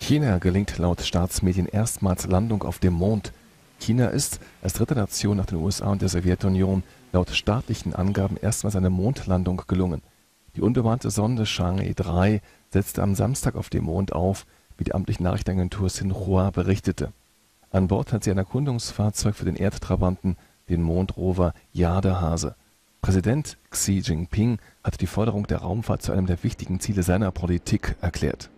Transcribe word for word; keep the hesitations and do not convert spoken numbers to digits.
China gelingt laut Staatsmedien erstmals Landung auf dem Mond. China ist als dritte Nation nach den U S A und der Sowjetunion laut staatlichen Angaben erstmals eine Mondlandung gelungen. Die unbemannte Sonde Chang'e drei setzte am Samstag auf dem Mond auf, wie die amtliche Nachrichtenagentur Xinhua berichtete. An Bord hat sie ein Erkundungsfahrzeug für den Erdtrabanten, den Mondrover Jadehase. Präsident Xi Jinping hat die Förderung der Raumfahrt zu einem der wichtigen Ziele seiner Politik erklärt.